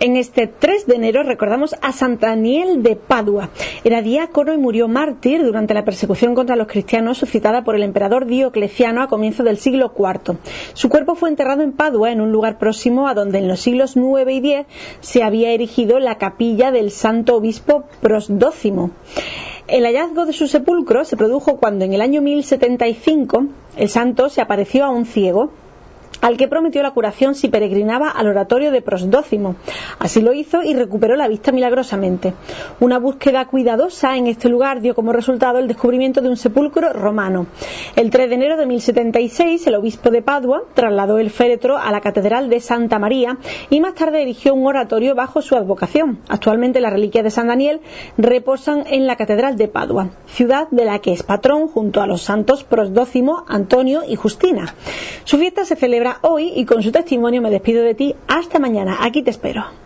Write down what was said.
En este 3 de enero recordamos a San Daniel de Padua. Era diácono y murió mártir durante la persecución contra los cristianos suscitada por el emperador Diocleciano a comienzos del siglo IV. Su cuerpo fue enterrado en Padua, en un lugar próximo a donde en los siglos IX y X se había erigido la capilla del santo obispo Prosdócimo. El hallazgo de su sepulcro se produjo cuando en el año 1075 el santo se apareció a un ciego, al que prometió la curación si peregrinaba al oratorio de Prosdócimo. Así lo hizo y recuperó la vista milagrosamente. Una búsqueda cuidadosa en este lugar dio como resultado el descubrimiento de un sepulcro romano. El 3 de enero de 1076, el obispo de Padua trasladó el féretro a la catedral de Santa María y más tarde erigió un oratorio bajo su advocación. Actualmente las reliquias de San Daniel reposan en la catedral de Padua, ciudad de la que es patrón junto a los santos Prosdócimo, Antonio y Justina. Su fiesta se celebra hoy y con su testimonio me despido de ti. Hasta mañana. Aquí te espero.